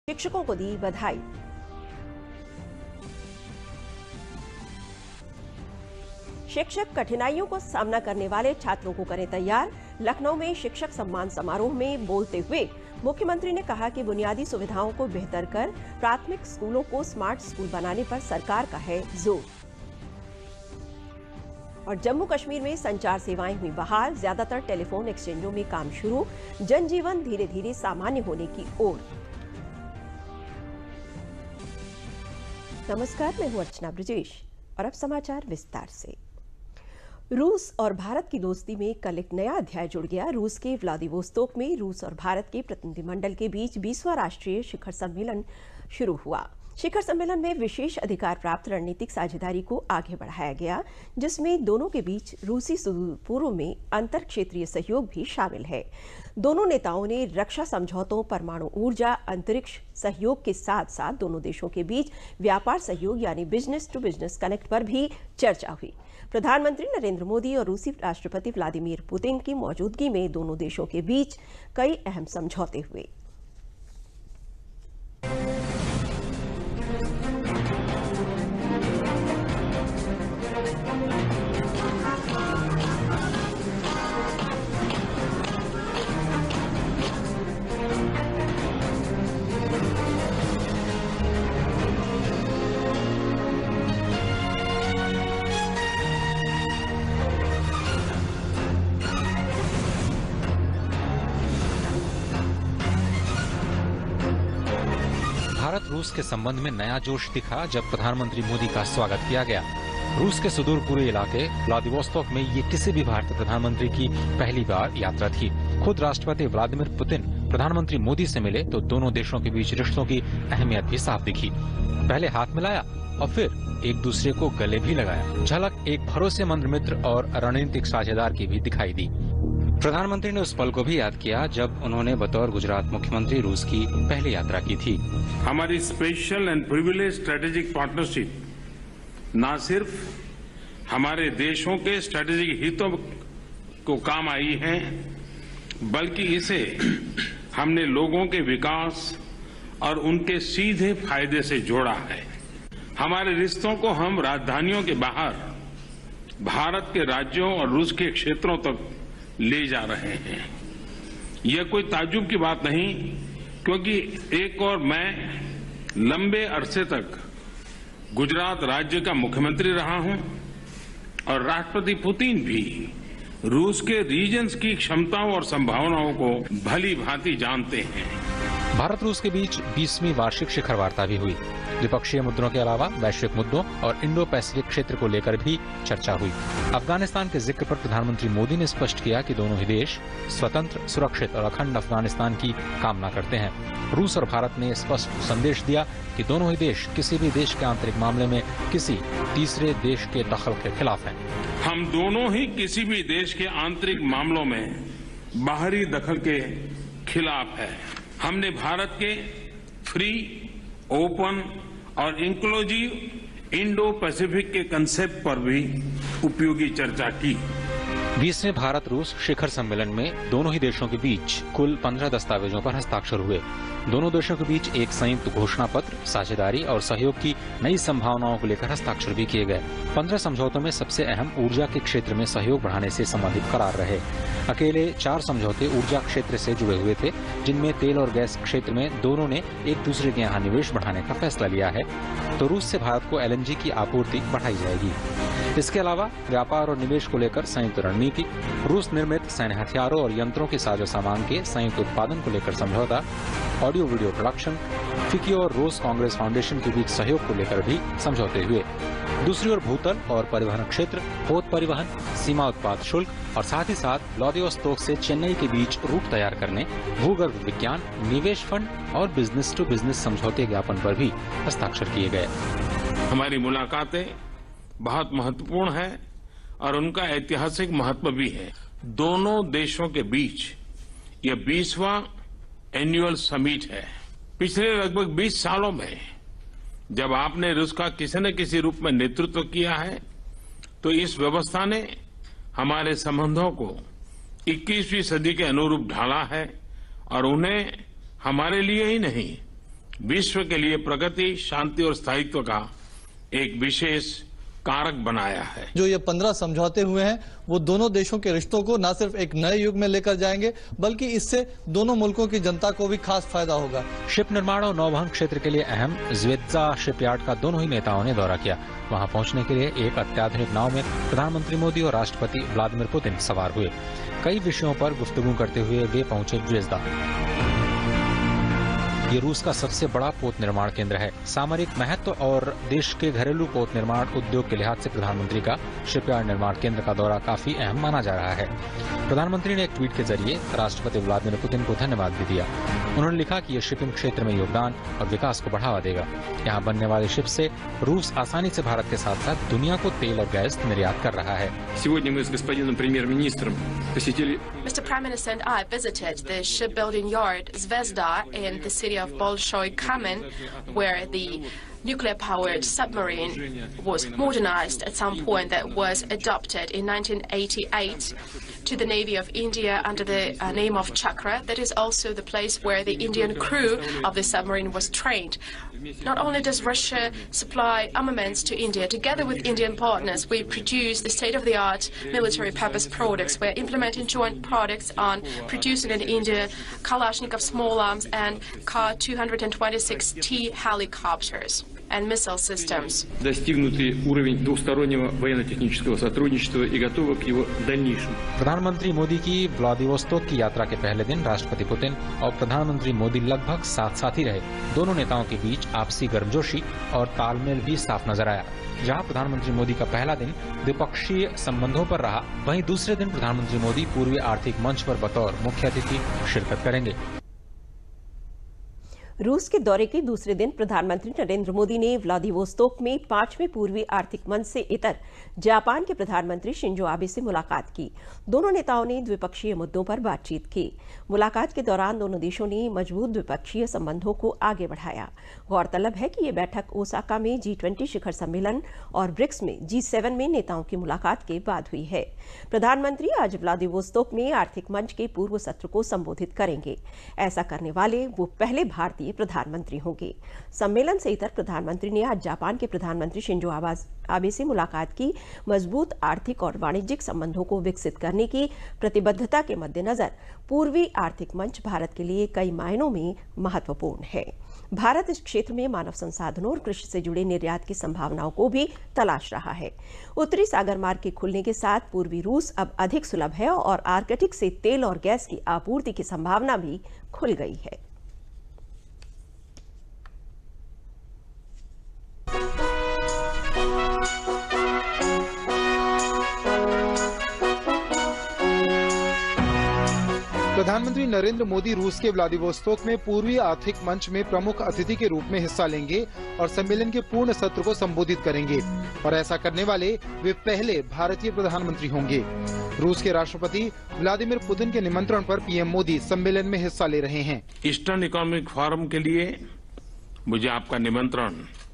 शिक्षकों को दी बधाई। शिक्षक कठिनाइयों को सामना करने वाले छात्रों को करें तैयार। लखनऊ में शिक्षक सम्मान समारोह में बोलते हुए मुख्यमंत्री ने कहा कि बुनियादी सुविधाओं को बेहतर कर प्राथमिक स्कूलों को स्मार्ट स्कूल बनाने पर सरकार का है जोर। और जम्मू कश्मीर में संचार सेवाएं हुई बहाल, ज्यादातर टेलीफोन एक्सचेंजों में काम शुरू, जनजीवन धीरे धीरे सामान्य होने की ओर। नमस्कार, मैं हूं अर्चना ब्रजेश और अब समाचार विस्तार से। रूस और भारत की दोस्ती में कल एक नया अध्याय जुड़ गया। रूस के व्लादिवोस्तोक में रूस और भारत के प्रतिनिधिमंडल के बीच 20वां राष्ट्रीय शिखर सम्मेलन शुरू हुआ। शिखर सम्मेलन में विशेष अधिकार प्राप्त रणनीतिक साझेदारी को आगे बढ़ाया गया, जिसमें दोनों के बीच रूसी सुदूर पूर्व में अंतर क्षेत्रीय सहयोग भी शामिल है। दोनों नेताओं ने रक्षा समझौतों, परमाणु ऊर्जा, अंतरिक्ष सहयोग के साथ साथ दोनों देशों के बीच व्यापार सहयोग यानी बिजनेस टू बिजनेस कनेक्ट पर भी चर्चा हुई। प्रधानमंत्री नरेंद्र मोदी और रूसी राष्ट्रपति व्लादिमीर पुतिन की मौजूदगी में दोनों देशों के बीच कई अहम समझौते हुए। भारत रूस के संबंध में नया जोश दिखा जब प्रधानमंत्री मोदी का स्वागत किया गया। रूस के सुदूर पूर्वी इलाके व्लादिवोस्तोक में ये किसी भी भारतीय प्रधानमंत्री की पहली बार यात्रा थी। खुद राष्ट्रपति व्लादिमीर पुतिन प्रधानमंत्री मोदी से मिले तो दोनों देशों के बीच रिश्तों की अहमियत भी साफ दिखी। पहले हाथ मिलाया और फिर एक दूसरे को गले भी लगाया। झलक एक भरोसेमंद मित्र और रणनीतिक साझेदार की भी दिखाई दी। प्रधानमंत्री ने उस पल को भी याद किया जब उन्होंने बतौर गुजरात मुख्यमंत्री रूस की पहली यात्रा की थी। हमारी special and privilege strategic partnership न सिर्फ हमारे देशों के स्ट्रेटेजिक हितों को काम आई है, बल्कि इसे हमने लोगों के विकास और उनके सीधे फायदे से जोड़ा है। हमारे रिश्तों को हम राजधानियों के बाहर भारत के राज्यों और रूस के क्षेत्रों तक ले जा रहे हैं। यह कोई ताज्जुब की बात नहीं, क्योंकि एक और मैं लंबे अरसे तक गुजरात राज्य का मुख्यमंत्री रहा हूं और राष्ट्रपति पुतिन भी रूस के रीजन्स की क्षमताओं और संभावनाओं को भली भांति जानते हैं। भारत रूस के बीच 20वीं वार्षिक शिखर वार्ता भी हुई। द्विपक्षीय मुद्दों के अलावा वैश्विक मुद्दों और इंडो पैसिफिक क्षेत्र को लेकर भी चर्चा हुई। अफगानिस्तान के जिक्र पर प्रधानमंत्री मोदी ने स्पष्ट किया कि दोनों ही देश स्वतंत्र, सुरक्षित और अखंड अफगानिस्तान की कामना करते हैं। रूस और भारत ने स्पष्ट संदेश दिया कि दोनों ही देश किसी भी देश के आंतरिक मामले में किसी तीसरे देश के दखल के खिलाफ हैं। हम दोनों ही किसी भी देश के आंतरिक मामलों में बाहरी दखल के खिलाफ है। हमने भारत के फ्री, ओपन और इंक्लूसिव इंडो पैसिफिक के कंसेप्ट पर भी उपयोगी चर्चा की। 20वें भारत रूस शिखर सम्मेलन में दोनों ही देशों के बीच कुल 15 दस्तावेजों पर हस्ताक्षर हुए। दोनों देशों के बीच एक संयुक्त घोषणा पत्र, साझेदारी और सहयोग की नई संभावनाओं को लेकर हस्ताक्षर भी किए गए। 15 समझौतों में सबसे अहम ऊर्जा के क्षेत्र में सहयोग बढ़ाने से संबंधित करार रहे। अकेले 4 समझौते ऊर्जा क्षेत्र से जुड़े हुए थे, जिनमें तेल और गैस क्षेत्र में दोनों ने एक दूसरे के यहाँ निवेश बढ़ाने का फैसला लिया है। तो रूस से भारत को LNG की आपूर्ति बढ़ाई जाएगी। इसके अलावा व्यापार और निवेश को लेकर संयुक्त रणनीति, रूस निर्मित सैन्य हथियारों और यंत्रों के साजो सामान के संयुक्त उत्पादन को लेकर समझौता, ऑडियो वीडियो प्रोडक्शन, फिकी और रोस कांग्रेस फाउंडेशन के बीच सहयोग को लेकर भी समझौते हुए। दूसरी ओर भूतल और परिवहन क्षेत्र, पोत परिवहन, सीमा उत्पाद शुल्क और साथ ही साथ व्लादिवोस्तोक से चेन्नई के बीच रूट तैयार करने, भूगर्भ विज्ञान, निवेश फंड और बिजनेस टू बिजनेस समझौते ज्ञापन पर भी हस्ताक्षर किए गए। हमारी मुलाकातें बहुत महत्वपूर्ण है और उनका ऐतिहासिक महत्व भी है। दोनों देशों के बीच यह 20वां एनुअल समिट है। पिछले लगभग 20 सालों में जब आपने रूस का किसी न किसी रूप में नेतृत्व किया है, तो इस व्यवस्था ने हमारे संबंधों को 21वीं सदी के अनुरूप ढाला है और उन्हें हमारे लिए ही नहीं, विश्व के लिए प्रगति, शांति और स्थायित्व का एक विशेष कारक बनाया है। जो ये 15 समझौते हुए हैं वो दोनों देशों के रिश्तों को न सिर्फ एक नए युग में लेकर जाएंगे, बल्कि इससे दोनों मुल्कों की जनता को भी खास फायदा होगा। शिप निर्माण और नौवहन क्षेत्र के लिए अहम ज़्वेज्दा शिपयार्ड का दोनों ही नेताओं ने दौरा किया। वहां पहुंचने के लिए एक अत्याधुनिक नाव में प्रधानमंत्री मोदी और राष्ट्रपति व्लादिमीर पुतिन सवार हुए। कई विषयों पर गुफ्तगू करते हुए वे पहुंचे ज़्वेज्दा। ये रूस का सबसे बड़ा पोत निर्माण केंद्र है। सामरिक महत्व और देश के घरेलू पोत निर्माण उद्योग के लिहाज से प्रधानमंत्री का शिपयार्ड निर्माण केंद्र का दौरा काफी अहम माना जा रहा है। प्रधानमंत्री ने एक ट्वीट के जरिए राष्ट्रपति व्लादिमीर पुतिन को धन्यवाद भी दिया। उन्होंने लिखा कि यह शिपिंग क्षेत्र में योगदान और विकास को बढ़ावा देगा। यहाँ बनने वाले शिप से रूस आसानी से भारत के साथ साथ दुनिया को तेल और गैस निर्यात कर रहा है। Mr. Prime Minister and I visited the shipbuilding yard Zvezda in the city of Bolshoi Kamen, where the nuclear-powered submarine was modernized at some point that was adopted in 1988 to the Navy of India under the name of Chakra. That is also the place where the Indian crew of the submarine was trained. Not only does Russia supply armaments to India, together with Indian partners, we produce the state-of-the-art military-purpose products. We're implementing joint products on producing in India Kalashnikov small arms and Ka-226T helicopters and missile systems. Достигнутый уровень двустороннего военно-технического сотрудничества и готовы к его дальнейшему. प्रधानमंत्री मोदी की Vladivostok की यात्रा के पहले दिन राष्ट्रपति Putin और प्रधानमंत्री मोदी लगभग साथ ही रहे। दोनों नेताओं के बीच आपसी गर्मजोशी और तालमेल भी साफ नजर आया। जहां प्रधानमंत्री मोदी का पहला दिन द्विपक्षीय संबंधों पर रहा, वहीं दूसरे दिन प्रधानमंत्री मोदी पूर्वी आर्थिक मंच पर बतौर मुख्य अतिथि शिरकत करेंगे। रूस के दौरे के दूसरे दिन प्रधानमंत्री नरेंद्र मोदी ने व्लादिवोस्तोक में 5वें पूर्वी आर्थिक मंच से इतर जापान के प्रधानमंत्री शिंजो आबे से मुलाकात की। दोनों नेताओं ने द्विपक्षीय मुद्दों पर बातचीत की। मुलाकात के दौरान दोनों देशों ने मजबूत द्विपक्षीय संबंधों को आगे बढ़ाया। गौरतलब है कि ये बैठक ओसाका में G20 शिखर सम्मेलन और ब्रिक्स में G7 में नेताओं की मुलाकात के बाद हुई है। प्रधानमंत्री आज व्लादिवोस्तोक में आर्थिक मंच के पूर्व सत्र को संबोधित करेंगे। ऐसा करने वाले वो पहले भारतीय प्रधानमंत्री होंगे। सम्मेलन से इतर प्रधानमंत्री ने आज जापान के प्रधानमंत्री शिंजो आबे से मुलाकात की। मजबूत आर्थिक और वाणिज्यिक संबंधों को विकसित करने की प्रतिबद्धता के मद्देनजर पूर्वी आर्थिक मंच भारत के लिए कई मायनों में महत्वपूर्ण है। भारत इस क्षेत्र में मानव संसाधनों और कृषि से जुड़े निर्यात की संभावनाओं को भी तलाश रहा है। उत्तरी सागर मार्ग के खुलने के साथ पूर्वी रूस अब अधिक सुलभ है और आर्कटिक से तेल और गैस की आपूर्ति की संभावना भी खुल गई है। प्रधानमंत्री नरेंद्र मोदी रूस के व्लादिवोस्तोक में पूर्वी आर्थिक मंच में प्रमुख अतिथि के रूप में हिस्सा लेंगे और सम्मेलन के पूर्ण सत्र को संबोधित करेंगे और ऐसा करने वाले वे पहले भारतीय प्रधानमंत्री होंगे। रूस के राष्ट्रपति व्लादिमीर पुतिन के निमंत्रण पर पीएम मोदी सम्मेलन में हिस्सा ले रहे हैं। ईस्टर्न इकोनॉमिक फोरम के लिए मुझे आपका निमंत्रण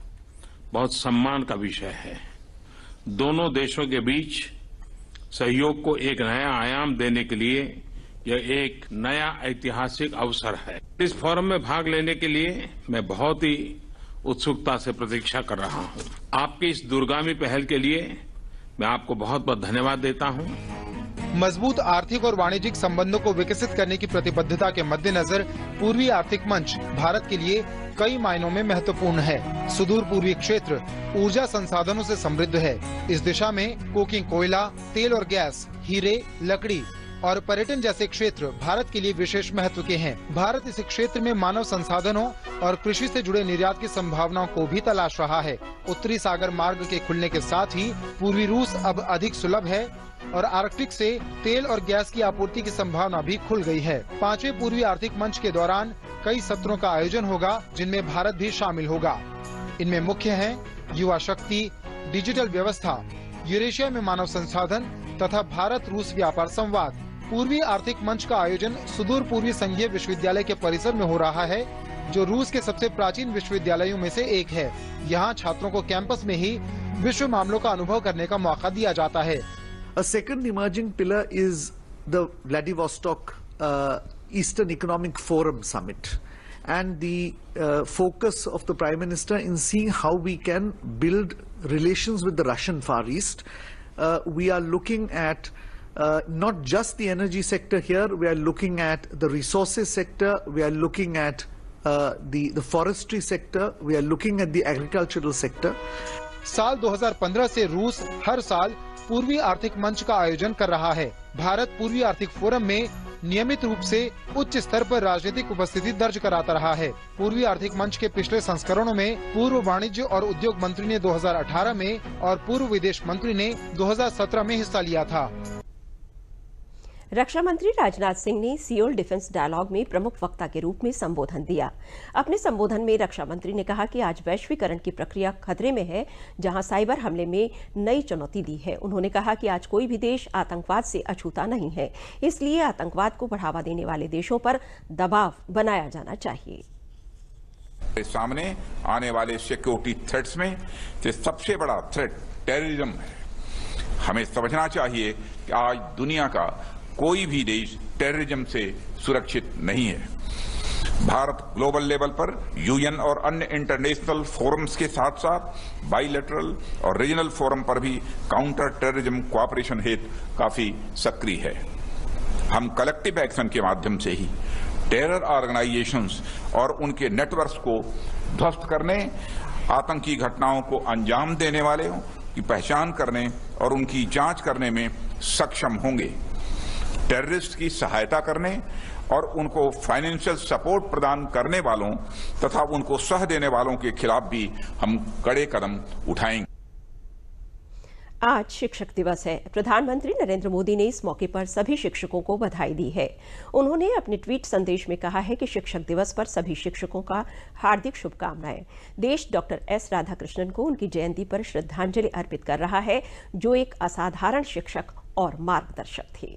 बहुत सम्मान का विषय है। दोनों देशों के बीच सहयोग को एक नया आयाम देने के लिए यह एक नया ऐतिहासिक अवसर है। इस फोरम में भाग लेने के लिए मैं बहुत ही उत्सुकता से प्रतीक्षा कर रहा हूं। आपकी इस दूरगामी पहल के लिए मैं आपको बहुत बहुत धन्यवाद देता हूं। मजबूत आर्थिक और वाणिज्यिक संबंधों को विकसित करने की प्रतिबद्धता के मद्देनजर पूर्वी आर्थिक मंच भारत के लिए कई मायनों में महत्वपूर्ण है। सुदूर पूर्वी क्षेत्र ऊर्जा संसाधनों से समृद्ध है। इस दिशा में कोकिंग कोयला, तेल और गैस, हीरे, लकड़ी और पर्यटन जैसे क्षेत्र भारत के लिए विशेष महत्व के हैं। भारत इस क्षेत्र में मानव संसाधनों और कृषि से जुड़े निर्यात की संभावनाओं को भी तलाश रहा है। उत्तरी सागर मार्ग के खुलने के साथ ही पूर्वी रूस अब अधिक सुलभ है और आर्कटिक से तेल और गैस की आपूर्ति की संभावना भी खुल गई है। 5वें पूर्वी आर्थिक मंच के दौरान कई सत्रों का आयोजन होगा, जिनमें भारत भी शामिल होगा। इनमें मुख्य हैं युवा शक्ति, डिजिटल व्यवस्था, यूरेशिया में मानव संसाधन तथा भारत रूस व्यापार संवाद। पूर्वी आर्थिक मंच का आयोजन सुदूर पूर्वी संघीय विश्वविद्यालय के परिसर में हो रहा है, जो रूस के सबसे प्राचीन विश्वविद्यालयों में से एक है। यहाँ छात्रों को कैंपस में ही विश्व मामलों का अनुभव करने का मौका दिया जाता है। A second emerging pillar is the Vladivostok Eastern Economic Forum Summit. and the focus of the Prime Minister in seeing how we can build relations with the Russian Far East. We are looking at not just the energy sector here, we are looking at the resources sector, we are looking at the forestry sector, we are looking at the agricultural sector. साल 2015 से रूस हर साल पूर्वी आर्थिक मंच का आयोजन कर रहा है। भारत पूर्वी आर्थिक फोरम में नियमित रूप से उच्च स्तर पर राजनीतिक उपस्थिति दर्ज कराता रहा है। पूर्वी आर्थिक मंच के पिछले संस्करणों में पूर्व वाणिज्य और उद्योग मंत्री ने 2018 में और पूर्व विदेश मंत्री ने 2017 में हिस्सा लिया था। रक्षा मंत्री राजनाथ सिंह ने सियोल डिफेंस डायलॉग में प्रमुख वक्ता के रूप में संबोधन दिया। अपने संबोधन में रक्षा मंत्री ने कहा कि आज वैश्वीकरण की प्रक्रिया खतरे में है, जहां साइबर हमले में नई चुनौती दी है। उन्होंने कहा कि आज कोई भी देश आतंकवाद से अछूता नहीं है, इसलिए आतंकवाद को बढ़ावा देने वाले देशों पर दबाव बनाया जाना चाहिए। सामने आने वाले सिक्योरिटी थ्रेट्स में सबसे बड़ा थ्रेट टेररिज्म है। हमें समझना चाहिए कि आज दुनिया का कोई भी देश टेररिज्म से सुरक्षित नहीं है। भारत ग्लोबल लेवल पर यूएन और अन्य इंटरनेशनल फोरम्स के साथ साथ बाइलेटरल और रीजनल फोरम पर भी काउंटर टेररिज्म कोऑपरेशन हेतु काफी सक्रिय है। हम कलेक्टिव एक्शन के माध्यम से ही टेरर ऑर्गेनाइजेशंस और उनके नेटवर्क्स को ध्वस्त करने, आतंकी घटनाओं को अंजाम देने वालों की पहचान करने और उनकी जांच करने में सक्षम होंगे। टेररिस्ट की सहायता करने और उनको फाइनेंशियल सपोर्ट प्रदान करने वालों तथा उनको सह देने वालों के खिलाफ भी हम कड़े कदम उठाएंगे। आज शिक्षक दिवस है। प्रधानमंत्री नरेंद्र मोदी ने इस मौके पर सभी शिक्षकों को बधाई दी है। उन्होंने अपने ट्वीट संदेश में कहा है कि शिक्षक दिवस पर सभी शिक्षकों का हार्दिक शुभकामनाएं। देश डॉक्टर एस राधाकृष्णन को उनकी जयंती पर श्रद्धांजलि अर्पित कर रहा है, जो एक असाधारण शिक्षक और मार्गदर्शक थे।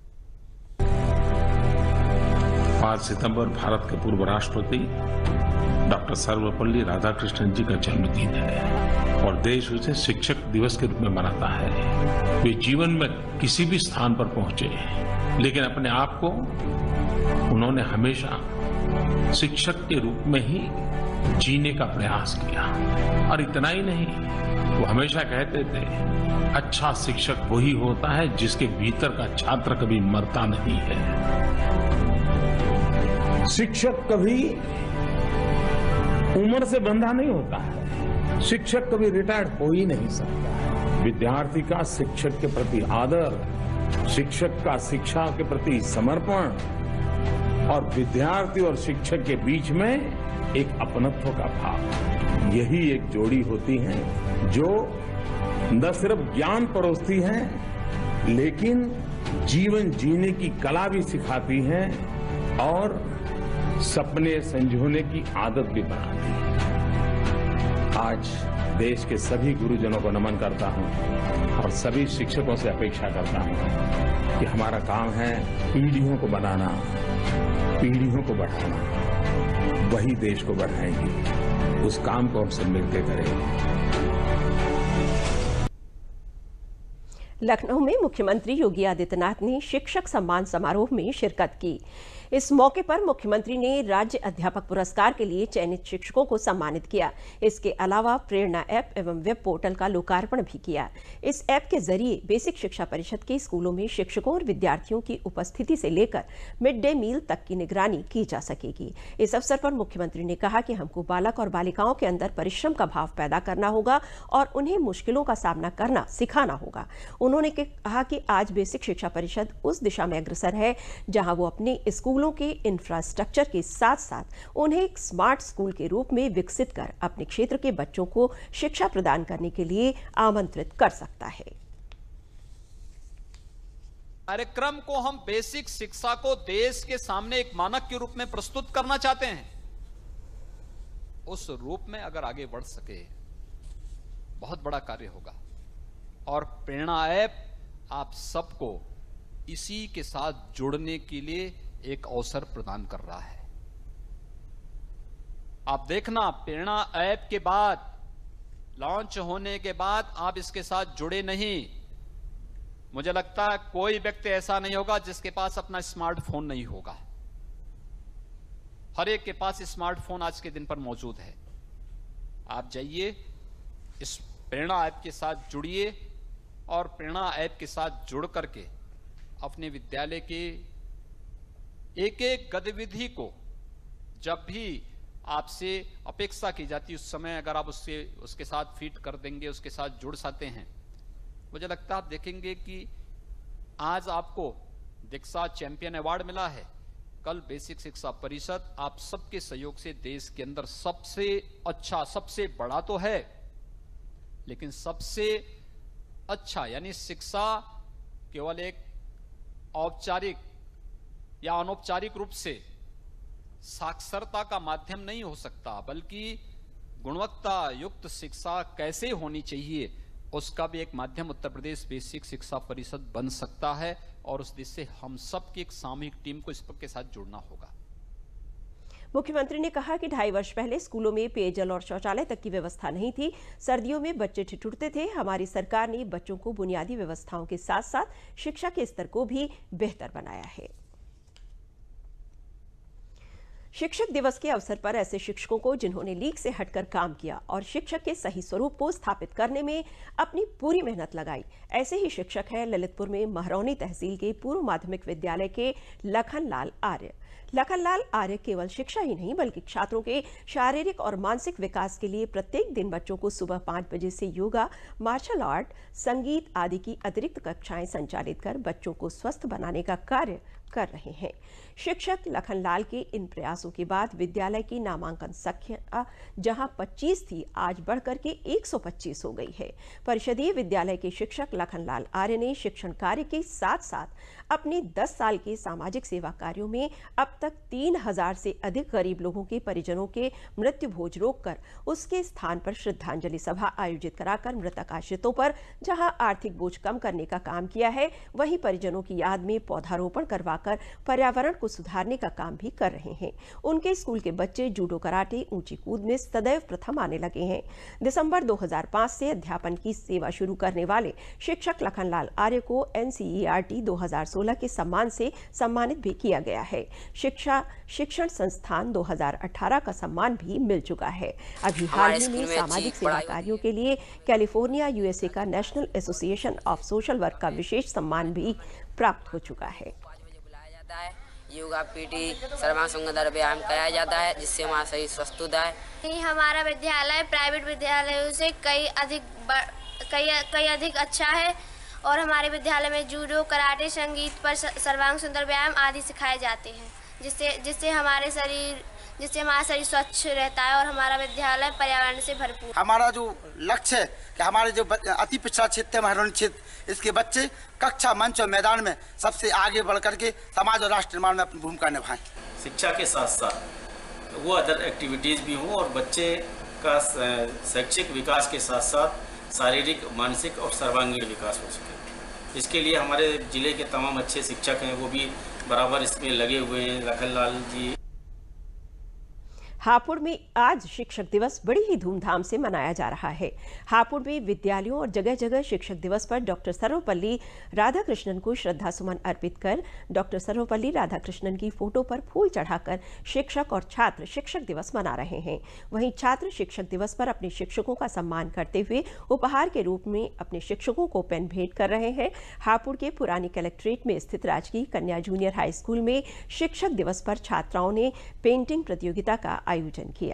5 सितंबर भारत के पूर्व राष्ट्रपति डॉक्टर सर्वपल्ली राधाकृष्णन जी का जन्मदिन है और देश उसे शिक्षक दिवस के रूप में मनाता है। वे जीवन में किसी भी स्थान पर पहुंचे, लेकिन अपने आप को उन्होंने हमेशा शिक्षक के रूप में ही जीने का प्रयास किया। और इतना ही नहीं, वो हमेशा कहते थे, अच्छा शिक्षक वही होता है जिसके भीतर का छात्र कभी मरता नहीं है। शिक्षक कभी उम्र से बंधा नहीं होता है। शिक्षक कभी रिटायर्ड हो ही नहीं सकता है। विद्यार्थी का शिक्षक के प्रति आदर, शिक्षक का शिक्षा के प्रति समर्पण और विद्यार्थी और शिक्षक के बीच में एक अपनत्व का भाव, यही एक जोड़ी होती है जो न सिर्फ ज्ञान परोसती है, लेकिन जीवन जीने की कला भी सिखाती है और सपने संजोने की आदत भी बनाती है। आज देश के सभी गुरुजनों को नमन करता हूं और सभी शिक्षकों से अपेक्षा करता हूं कि हमारा काम है पीढ़ियों को बनाना, पीढ़ियों को बढ़ाना। वही देश को बढ़ाएंगे। उस काम को हम सब मिलकर करेंगे। लखनऊ में मुख्यमंत्री योगी आदित्यनाथ ने शिक्षक सम्मान समारोह में शिरकत की। इस मौके पर मुख्यमंत्री ने राज्य अध्यापक पुरस्कार के लिए चयनित शिक्षकों को सम्मानित किया। इसके अलावा प्रेरणा ऐप एवं वेब पोर्टल का लोकार्पण भी किया। इस ऐप के जरिए बेसिक शिक्षा परिषद के स्कूलों में शिक्षकों और विद्यार्थियों की उपस्थिति से लेकर मिड डे मील तक की निगरानी की जा सकेगी। इस अवसर पर मुख्यमंत्री ने कहा कि हमको बालक और बालिकाओं के अंदर परिश्रम का भाव पैदा करना होगा और उन्हें मुश्किलों का सामना करना सिखाना होगा। उन्होंने कहा कि आज बेसिक शिक्षा परिषद उस दिशा में अग्रसर है जहां वो अपने स्कूलों के इंफ्रास्ट्रक्चर के साथ साथ उन्हें एक स्मार्ट स्कूल के रूप में विकसित कर अपने क्षेत्र के बच्चों को शिक्षा प्रदान करने के लिए आमंत्रित कर सकता है। कार्यक्रम को हम बेसिक शिक्षा को देश के सामने एक मानक के रूप में प्रस्तुत करना चाहते हैं। उस रूप में अगर आगे बढ़ सके, बहुत बड़ा कार्य होगा। और प्रेरणा ऐप आप सबको इसी के साथ जुड़ने के लिए एक अवसर प्रदान कर रहा है। आप देखना, प्रेरणा ऐप के बाद, लॉन्च होने के बाद आप इसके साथ जुड़े नहीं, मुझे लगता है कोई व्यक्ति ऐसा नहीं होगा जिसके पास अपना स्मार्टफोन नहीं होगा। हर एक के पास स्मार्टफोन आज के दिन पर मौजूद है। आप जाइए, इस प्रेरणा ऐप के साथ जुड़िए और प्रेरणा ऐप के साथ जुड़ करके अपने विद्यालय के एक एक गतिविधि को जब भी आपसे अपेक्षा की जाती है उस समय अगर आप उसके साथ फिट कर देंगे, उसके साथ जुड़ सकते हैं, मुझे लगता है आप देखेंगे कि आज आपको दीक्षा चैंपियन अवार्ड मिला है, कल बेसिक शिक्षा परिषद आप सबके सहयोग से देश के अंदर सबसे अच्छा, सबसे बड़ा तो है, लेकिन सबसे अच्छा यानी शिक्षा केवल एक औपचारिक या अनौपचारिक रूप से साक्षरता का माध्यम नहीं हो सकता, बल्कि गुणवत्ता युक्त शिक्षा कैसे होनी चाहिए उसका भी एक माध्यम उत्तर प्रदेश बेसिक शिक्षा परिषद बन सकता है। और उस दिशा से हम सब की एक सामूहिक टीम को इसके साथ जुड़ना होगा। मुख्यमंत्री ने कहा कि 2.5 वर्ष पहले स्कूलों में पेयजल और शौचालय तक की व्यवस्था नहीं थी। सर्दियों में बच्चे ठिठुरते थे। हमारी सरकार ने बच्चों को बुनियादी व्यवस्थाओं के साथ साथ शिक्षा के स्तर को भी बेहतर बनाया है। शिक्षक दिवस के अवसर पर ऐसे शिक्षकों को जिन्होंने लीक से हटकर काम किया और शिक्षक के सही स्वरूप को स्थापित करने में अपनी पूरी मेहनत लगाई, ऐसे ही शिक्षक हैं ललितपुर में महरौनी तहसील के पूर्व माध्यमिक विद्यालय के लखनलाल आर्य। लखनलाल आर्य केवल शिक्षा ही नहीं बल्कि छात्रों के शारीरिक और मानसिक विकास के लिए प्रत्येक दिन बच्चों को सुबह 5 बजे से योगा, मार्शल आर्ट, संगीत आदि की अतिरिक्त कक्षाएं संचालित कर बच्चों को स्वस्थ बनाने का कार्य कर रहे हैं। शिक्षक लखनलाल के इन प्रयासों के बाद विद्यालय की नामांकन संख्या जहां 25 थी आज बढ़कर के 125 हो गई है। परिषदीय विद्यालय के शिक्षक लखनलाल आर्य ने शिक्षण कार्य के साथ साथ अपने 10 साल के सामाजिक सेवा कार्यों में अब तक 3000 से अधिक गरीब लोगों के परिजनों के मृत्यु भोज रोककर उसके स्थान पर श्रद्धांजलि सभा आयोजित कराकर मृतक आश्रितों पर जहां आर्थिक बोझ कम करने का काम किया है, वहीं परिजनों की याद में पौधारोपण करवाकर पर्यावरण को सुधारने का काम भी कर रहे हैं। उनके स्कूल के बच्चे जूडो, कराटे, ऊंची कूद में सदैव प्रथम आने लगे हैं। दिसंबर 2005 से अध्यापन की सेवा शुरू करने वाले शिक्षक लखनलाल आर्य को NCERT 2016 के सम्मान से सम्मानित भी किया गया है। शिक्षण संस्थान 2018 का सम्मान भी मिल चुका है। अभी हाल ही में सामाजिक सेवा कार्यों के लिए कैलिफोर्निया USA का national association of social work का विशेष सम्मान भी प्राप्त हो चुका है। योगा, पीटी, सर्वांग सुंदर व्यायाम कराया जाता है जिससे हमारा शरीर स्वस्थ होता है। हमारा विद्यालय प्राइवेट विद्यालयों से कई अधिक अच्छा है और हमारे विद्यालय में जूडो, कराटे, संगीत पर सर्वांग सुंदर व्यायाम आदि सिखाए जाते हैं जिससे हमारा शरीर स्वच्छ रहता है और हमारा विद्यालय पर्यावरण से भरपूर। हमारा जो लक्ष्य है कि हमारे जो अति पिछड़ा क्षेत्र है महरौनी क्षेत्र, इसके बच्चे कक्षा, मंच और मैदान में सबसे आगे बढ़ करके समाज और राष्ट्र निर्माण में अपनी भूमिका निभाएं। शिक्षा के साथ साथ वो अदर एक्टिविटीज़ भी हों और बच्चे का शैक्षिक विकास के साथ साथ शारीरिक, मानसिक और सर्वांगीण विकास हो सके। इसके लिए हमारे जिले के तमाम अच्छे शिक्षक हैं, वो भी बराबर इसमें लगे हुए हैं। लखनलाल जी। हापुड़ में आज शिक्षक दिवस बड़ी ही धूमधाम से मनाया जा रहा है। हापुड़ में विद्यालयों और जगह जगह शिक्षक दिवस पर डॉक्टर सर्वपल्ली राधाकृष्णन को श्रद्धा सुमन अर्पित कर डॉक्टर सर्वपल्ली राधाकृष्णन की फोटो पर फूल चढ़ाकर शिक्षक और छात्र शिक्षक दिवस मना रहे हैं। वहीं छात्र शिक्षक दिवस पर अपने शिक्षकों का सम्मान करते हुए उपहार के रूप में अपने शिक्षकों को पेन भेंट कर रहे हैं। हापुड़ के पुरानी कलेक्ट्रेट में स्थित राजकीय कन्या जूनियर हाई स्कूल में शिक्षक दिवस पर छात्राओं ने पेंटिंग प्रतियोगिता का आयोजन किया।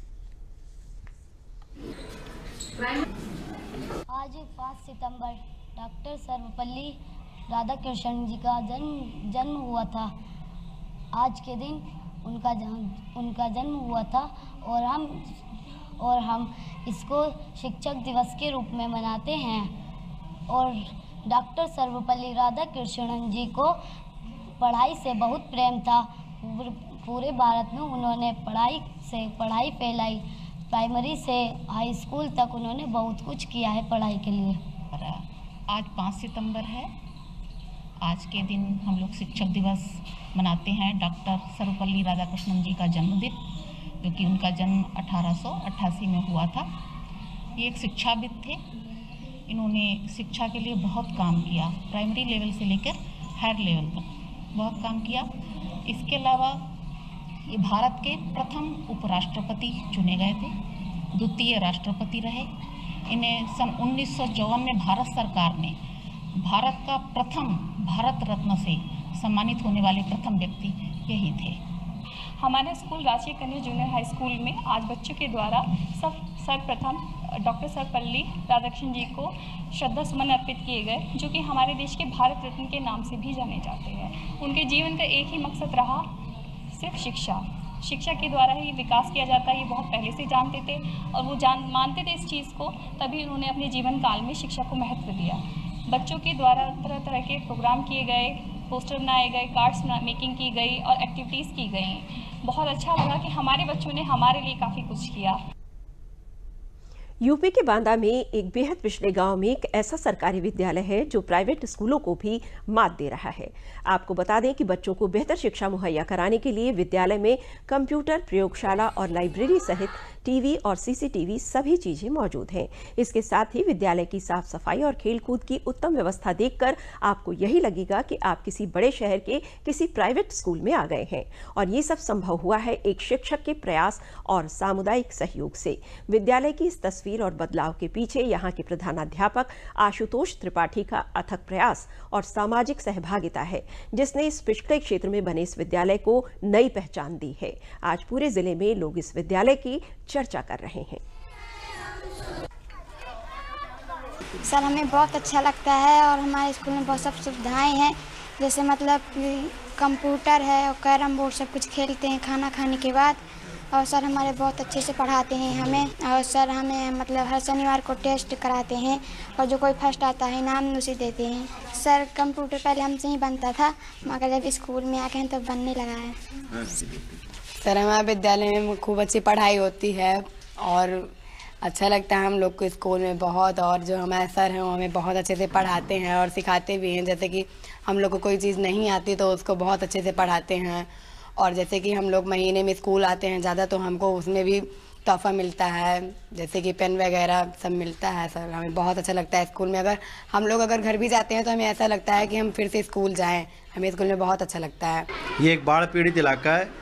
आज 5 सितंबर डॉक्टर सर्वपल्ली राधाकृष्णन जी का जन्म हुआ था। आज के दिन उनका जन्म हुआ था और हम इसको शिक्षक दिवस के रूप में मनाते हैं। और डॉक्टर सर्वपल्ली राधाकृष्णन जी को पढ़ाई से बहुत प्रेम था। पूरे भारत में उन्होंने पढ़ाई फैलाई। प्राइमरी से हाई स्कूल तक उन्होंने बहुत कुछ किया है पढ़ाई के लिए। आज 5 सितंबर है। आज के दिन हम लोग शिक्षक दिवस मनाते हैं। डॉक्टर सर्वपल्ली राधाकृष्णन जी का जन्मदिन, क्योंकि उनका जन्म 1888 में हुआ था। ये एक शिक्षाविद थे। इन्होंने शिक्षा के लिए बहुत काम किया, प्राइमरी लेवल से लेकर हायर लेवल तक बहुत काम किया। इसके अलावा ये भारत के प्रथम उपराष्ट्रपति चुने गए थे, द्वितीय राष्ट्रपति रहे। इन्हें सन 1954 में भारत सरकार ने भारत का प्रथम भारत रत्न से सम्मानित होने वाले प्रथम व्यक्ति यही थे। हमारे स्कूल राजकीय कन्या जूनियर हाई स्कूल में आज बच्चों के द्वारा सर्वप्रथम डॉक्टर सर्वपल्ली राधाकृष्णन जी को श्रद्धा सुमन अर्पित किए गए, जो कि हमारे देश के भारत रत्न के नाम से भी जाने जाते हैं। उनके जीवन का एक ही मकसद रहा, सिर्फ शिक्षा। शिक्षा के द्वारा ही विकास किया जाता है, ये बहुत पहले से जानते थे और वो मानते थे इस चीज़ को, तभी उन्होंने अपने जीवन काल में शिक्षा को महत्व दिया। बच्चों के द्वारा तरह तरह के प्रोग्राम किए गए, पोस्टर बनाए गए, कार्ड्स मेकिंग की गई और एक्टिविटीज़ की गई। बहुत अच्छा लगा कि हमारे बच्चों ने हमारे लिए काफ़ी कुछ किया। यूपी के बांदा में एक बेहद पिछड़े गांव में एक ऐसा सरकारी विद्यालय है जो प्राइवेट स्कूलों को भी मात दे रहा है। आपको बता दें कि बच्चों को बेहतर शिक्षा मुहैया कराने के लिए विद्यालय में कंप्यूटर, प्रयोगशाला और लाइब्रेरी सहित टीवी और सीसीटीवी सभी चीजें मौजूद हैं। इसके साथ ही विद्यालय की साफ सफाई और खेलकूद की उत्तम व्यवस्था देखकर आपको यही लगेगा कि आप किसी बड़े शहर के किसी प्राइवेट स्कूल में आ गए हैं। और ये सब संभव हुआ है एक शिक्षक के प्रयास और सामुदायिक सहयोग से। विद्यालय की इस तस्वीर और बदलाव के पीछे यहाँ के प्रधानाध्यापक आशुतोष त्रिपाठी का अथक प्रयास और सामाजिक सहभागिता है, जिसने इस पिछड़े क्षेत्र में बने इस विद्यालय को नई पहचान दी है। आज पूरे जिले में लोग इस विद्यालय की चर्चा कर रहे हैं। सर, हमें बहुत अच्छा लगता है और हमारे स्कूल में बहुत सब सुविधाएं हैं, जैसे मतलब कंप्यूटर है और कैरम बोर्ड, सब कुछ खेलते हैं खाना खाने के बाद। और सर हमारे बहुत अच्छे से पढ़ाते हैं हमें, और सर हमें मतलब हर शनिवार को टेस्ट कराते हैं और जो कोई फर्स्ट आता है इनाम उसे देते हैं। सर कंप्यूटर पहले हमसे ही बनता था, मगर जब स्कूल में आ गए हैं तो बनने लगा है। सर हमारे विद्यालय में खूब अच्छी पढ़ाई होती है और अच्छा लगता है हम लोग को स्कूल में बहुत। और जो हमारे सर हैं वो हमें बहुत अच्छे से पढ़ाते हैं और सिखाते भी हैं। जैसे कि हम लोग को कोई चीज़ नहीं आती तो उसको बहुत अच्छे से पढ़ाते हैं। और जैसे कि हम लोग महीने में स्कूल आते हैं ज़्यादा, तो हमको उसमें भी तोहफा मिलता है, जैसे कि पेन वगैरह सब मिलता है। सर हमें बहुत अच्छा लगता है स्कूल में। अगर हम लोग घर भी जाते हैं तो हमें ऐसा लगता है कि हम फिर से स्कूल जाएं। हमें स्कूल में बहुत अच्छा लगता है। ये एक बाढ़ पीड़ित इलाका है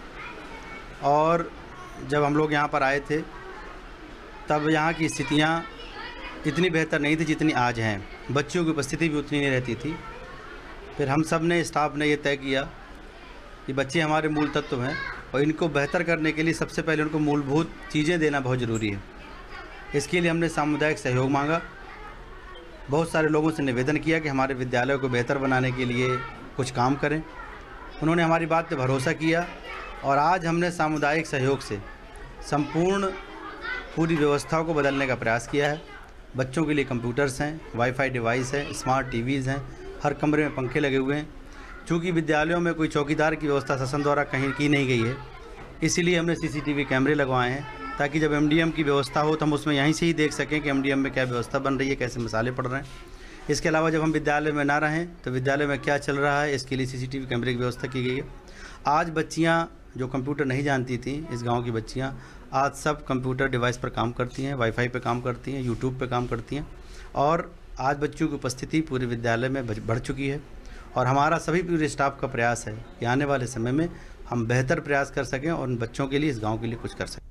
और जब हम लोग यहाँ पर आए थे तब यहाँ की स्थितियाँ इतनी बेहतर नहीं थी जितनी आज हैं। बच्चियों की उपस्थिति भी उतनी नहीं रहती थी। फिर हम सब ने, स्टाफ ने ये तय किया कि बच्चे हमारे मूल तत्व हैं और इनको बेहतर करने के लिए सबसे पहले उनको मूलभूत चीज़ें देना बहुत ज़रूरी है। इसके लिए हमने सामुदायिक सहयोग मांगा। बहुत सारे लोगों से निवेदन किया कि हमारे विद्यालय को बेहतर बनाने के लिए कुछ काम करें। उन्होंने हमारी बात पर भरोसा किया और आज हमने सामुदायिक सहयोग से संपूर्ण पूरी व्यवस्थाओं को बदलने का प्रयास किया है। बच्चों के लिए कंप्यूटर्स हैं, वाईफाई डिवाइस हैं, स्मार्ट टीवीज़ हैं, हर कमरे में पंखे लगे हुए हैं। चूँकि विद्यालयों में कोई चौकीदार की व्यवस्था शासन द्वारा कहीं की नहीं गई है, इसीलिए हमने सीसीटीवी कैमरे लगवाए हैं ताकि जब एमडीएम की व्यवस्था हो तो हम उसमें यहीं से ही देख सकें कि एमडीएम में क्या व्यवस्था बन रही है, कैसे मसाले पड़ रहे हैं। इसके अलावा जब हम विद्यालय में ना रहें तो विद्यालय में क्या चल रहा है, इसके लिए सीसीटीवी कैमरे की व्यवस्था की गई है। आज बच्चियाँ जो कंप्यूटर नहीं जानती थी, इस गाँव की बच्चियाँ आज सब कंप्यूटर डिवाइस पर काम करती हैं, वाईफाई पर काम करती हैं, यूट्यूब पर काम करती हैं। और आज बच्चों की उपस्थिति पूरे विद्यालय में बढ़ चुकी है और हमारा सभी पूरे स्टाफ का प्रयास है कि आने वाले समय में हम बेहतर प्रयास कर सकें और उन बच्चों के लिए, इस गांव के लिए कुछ कर सकें।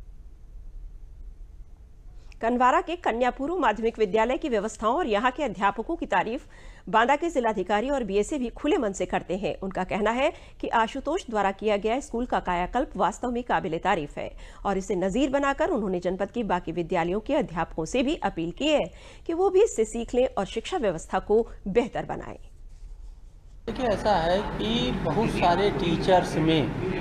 कनवारा के कन्या पूर्व माध्यमिक विद्यालय की व्यवस्थाओं और यहाँ के अध्यापकों की तारीफ बांदा के जिलाधिकारी और बीएसए भी खुले मन से करते हैं। उनका कहना है कि आशुतोष द्वारा किया गया स्कूल का कायाकल्प वास्तव में काबिले तारीफ है और इसे नजीर बनाकर उन्होंने जनपद के बाकी विद्यालयों के अध्यापकों से भी अपील की है कि वो भी इससे सीख लें और शिक्षा व्यवस्था को बेहतर बनाएं। देखिए, ऐसा है कि बहुत सारे टीचर्स में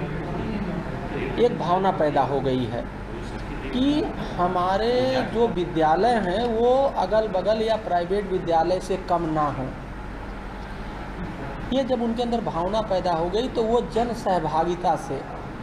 एक भावना पैदा हो गई है कि हमारे जो विद्यालय हैं वो अगल बगल या प्राइवेट विद्यालय से कम ना हो। ये जब उनके अंदर भावना पैदा हो गई तो वो जन सहभागिता से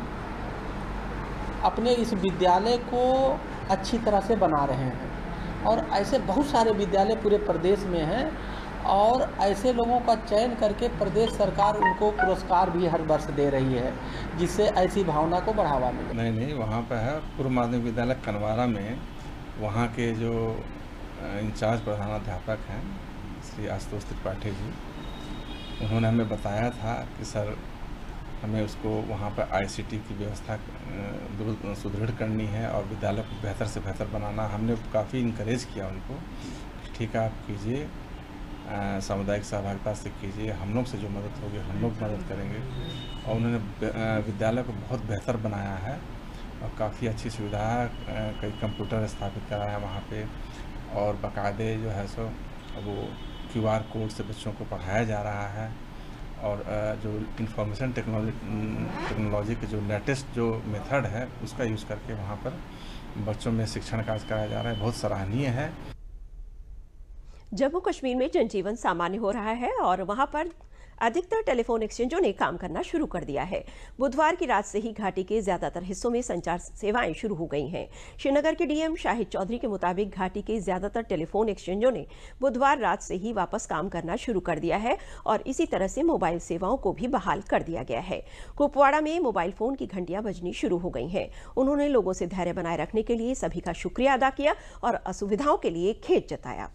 अपने इस विद्यालय को अच्छी तरह से बना रहे हैं। और ऐसे बहुत सारे विद्यालय पूरे प्रदेश में हैं और ऐसे लोगों का चयन करके प्रदेश सरकार उनको पुरस्कार भी हर वर्ष दे रही है, जिससे ऐसी भावना को बढ़ावा मिले। नहीं, वहाँ पर है पूर्व माध्यमिक विद्यालय कनवारा में, वहाँ के जो इंचार्ज प्रधानाध्यापक हैं श्री आशुतोष त्रिपाठी जी, उन्होंने हमें बताया था कि सर हमें उसको वहाँ पर ICT की व्यवस्था सुदृढ़ करनी है और विद्यालय को बेहतर से बेहतर बनाना। हमने काफ़ी इनकरेज किया उनको, ठीक है आप कीजिए, सामुदायिक सहभागिता से कीजिए, हम लोग से जो मदद होगी हम लोग मदद करेंगे। और उन्होंने विद्यालय को बहुत बेहतर बनाया है और काफ़ी अच्छी सुविधा है, कई कंप्यूटर स्थापित कराया है वहाँ पे, और बाकायदे जो है सो वो QR कोड से बच्चों को पढ़ाया जा रहा है। और जो इंफॉर्मेशन टेक्नोलॉजी के जो लेटेस्ट जो मेथड है उसका यूज़ करके वहाँ पर बच्चों में शिक्षण कार्य कराया जा रहा है, बहुत सराहनीय है। जम्मू कश्मीर में जनजीवन सामान्य हो रहा है और वहां पर अधिकतर टेलीफोन एक्सचेंजों ने काम करना शुरू कर दिया है। बुधवार की रात से ही घाटी के ज्यादातर हिस्सों में संचार सेवाएं शुरू हो गई हैं। श्रीनगर के डीएम शाहिद चौधरी के मुताबिक घाटी के ज्यादातर टेलीफोन एक्सचेंजों ने बुधवार रात से ही वापस काम करना शुरू कर दिया है और इसी तरह से मोबाइल सेवाओं को भी बहाल कर दिया गया है। कुपवाड़ा में मोबाइल फोन की घंटियां बजनी शुरू हो गई हैं। उन्होंने लोगों से धैर्य बनाए रखने के लिए सभी का शुक्रिया अदा किया और असुविधाओं के लिए खेद जताया।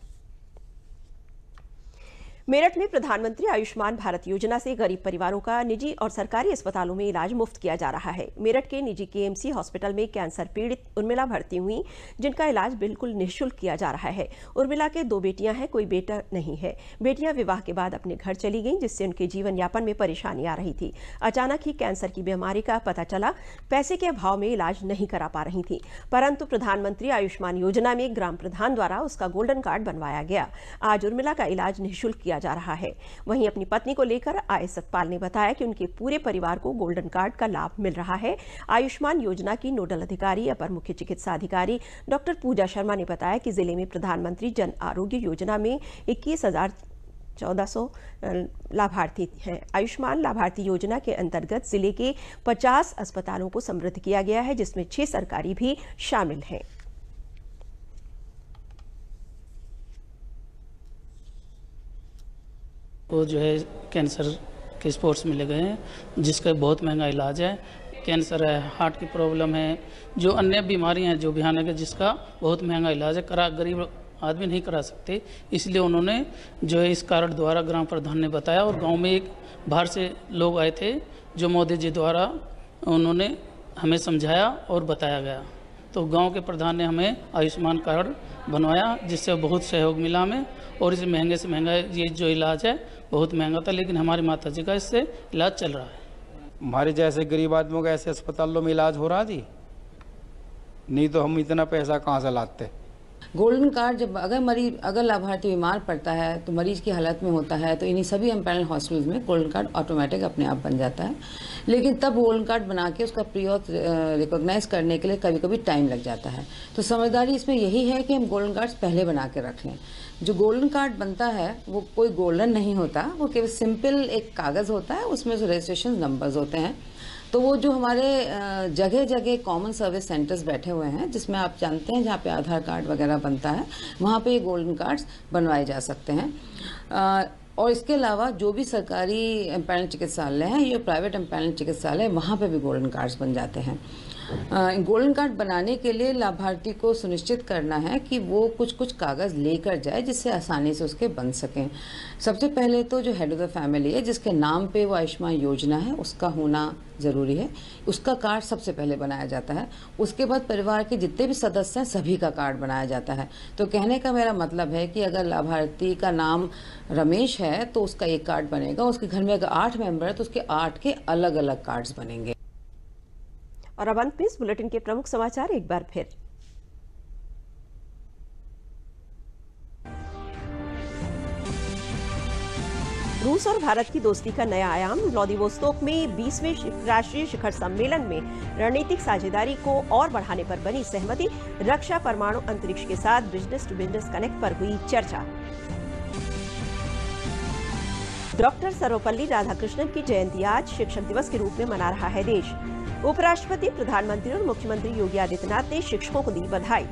मेरठ में प्रधानमंत्री आयुष्मान भारत योजना से गरीब परिवारों का निजी और सरकारी अस्पतालों में इलाज मुफ्त किया जा रहा है। मेरठ के निजी KMC हॉस्पिटल में कैंसर पीड़ित उर्मिला भर्ती हुई, जिनका इलाज बिल्कुल निःशुल्क किया जा रहा है। उर्मिला के 2 बेटियां हैं, कोई बेटा नहीं है। बेटियां विवाह के बाद अपने घर चली गईं, जिससे उनके जीवन यापन में परेशानी आ रही थी। अचानक ही कैंसर की बीमारी का पता चला। पैसे के अभाव में इलाज नहीं करा पा रही थी, परंतु प्रधानमंत्री आयुष्मान योजना में ग्राम प्रधान द्वारा उसका गोल्डन कार्ड बनवाया गया। आज उर्मिला का इलाज निःशुल्क किया जा रहा है। वहीं अपनी पत्नी को लेकर आए सतपाल ने बताया कि उनके पूरे परिवार को गोल्डन कार्ड का लाभ मिल रहा है। आयुष्मान योजना की नोडल अधिकारी अपर मुख्य चिकित्सा अधिकारी डॉक्टर पूजा शर्मा ने बताया कि जिले में प्रधानमंत्री जन आरोग्य योजना में 21,1400 लाभार्थी हैं। आयुष्मान लाभार्थी योजना के अंतर्गत जिले के 50 अस्पतालों को समृद्ध किया गया है, जिसमें 6 सरकारी भी शामिल हैं। वो जो है कैंसर के स्पॉट्स मिले गए हैं, जिसका बहुत महंगा इलाज है। कैंसर है, हार्ट की प्रॉब्लम है, जो अन्य बीमारियां हैं जो भयानक है, जिसका बहुत महंगा इलाज है। गरीब आदमी नहीं करा सकते, इसलिए उन्होंने जो है इस कार्ड द्वारा ग्राम प्रधान ने बताया और गांव में एक बाहर से लोग आए थे जो मोदी जी द्वारा उन्होंने हमें समझाया और बताया गया, तो गांव के प्रधान ने हमें आयुष्मान कार्ड बनवाया, जिससे बहुत सहयोग मिला हमें। और इस महंगे से महंगा ये जो इलाज है बहुत महंगा था, लेकिन हमारी माता जी का इससे इलाज चल रहा है। हमारे जैसे गरीब आदमियों का ऐसे अस्पतालों में इलाज हो रहा जी, नहीं तो हम इतना पैसा कहाँ से लाते। गोल्डन कार्ड जब अगर लाभार्थी बीमार पड़ता है तो मरीज की हालत में होता है, तो इन्हीं सभी एम्पैनल हॉस्पिटल्स में गोल्डन कार्ड ऑटोमेटिक अपने आप बन जाता है। लेकिन तब गोल्डन कार्ड बना के उसका प्रीऑथ रिकॉग्नाइज करने के लिए कभी कभी टाइम लग जाता है। तो समझदारी इसमें यही है कि हम गोल्डन कार्ड्स पहले बना के रख लें। जो गोल्डन कार्ड बनता है वो कोई गोल्डन नहीं होता, वो केवल सिंपल एक कागज़ होता है, उसमें जो रजिस्ट्रेशन नंबर्स होते हैं। तो वो जो हमारे जगह जगह कॉमन सर्विस सेंटर्स बैठे हुए हैं, जिसमें आप जानते हैं जहाँ पे आधार कार्ड वगैरह बनता है, वहाँ पे गोल्डन कार्ड्स बनवाए जा सकते हैं। और इसके अलावा जो भी सरकारी एम्पैनल चिकित्सालय हैं या प्राइवेट एम्पैनल चिकित्सालय, वहाँ पे भी गोल्डन कार्ड्स बन जाते हैं। गोल्डन कार्ड बनाने के लिए लाभार्थी को सुनिश्चित करना है कि वो कुछ कागज़ लेकर जाए, जिससे आसानी से उसके बन सकें। सबसे पहले तो जो हेड ऑफ द फैमिली है, जिसके नाम पे वो आयुष्मान योजना है, उसका होना ज़रूरी है। उसका कार्ड सबसे पहले बनाया जाता है। उसके बाद परिवार के जितने भी सदस्य हैं सभी का कार्ड बनाया जाता है। तो कहने का मेरा मतलब है कि अगर लाभार्थी का नाम रमेश है तो उसका एक कार्ड बनेगा। उसके घर में अगर 8 मेंबर है तो उसके 8 के अलग अलग कार्ड्स बनेंगे। और अब अंत में इस बुलेटिन के प्रमुख समाचार एक बार फिर। रूस और भारत की दोस्ती का नया आयाम। व्लादिवोस्तोक में 20वें राष्ट्रीय शिखर सम्मेलन में रणनीतिक साझेदारी को और बढ़ाने पर बनी सहमति। रक्षा, परमाणु, अंतरिक्ष के साथ बिजनेस टू बिजनेस कनेक्ट पर हुई चर्चा। डॉक्टर सर्वपल्ली राधाकृष्णन की जयंती आज शिक्षक दिवस के रूप में मना रहा है देश। उपराष्ट्रपति, प्रधानमंत्री और मुख्यमंत्री योगी आदित्यनाथ ने शिक्षकों को दी बधाई।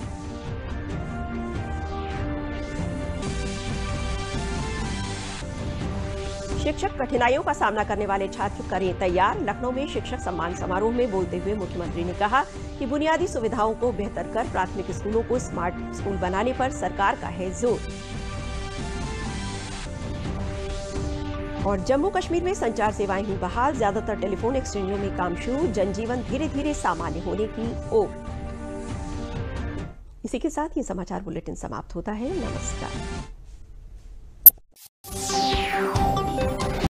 शिक्षक कठिनाइयों का सामना करने वाले छात्र करें तैयार। लखनऊ में शिक्षक सम्मान समारोह में बोलते हुए मुख्यमंत्री ने कहा कि बुनियादी सुविधाओं को बेहतर कर प्राथमिक स्कूलों को स्मार्ट स्कूल बनाने पर सरकार का है जोर। और जम्मू कश्मीर में संचार सेवाएं हुई बहाल, ज्यादातर टेलीफोन एक्सचेंजों में काम शुरू, जनजीवन धीरे धीरे सामान्य होने की ओर। इसी के साथ ये समाचार बुलेटिन समाप्त होता है। नमस्कार।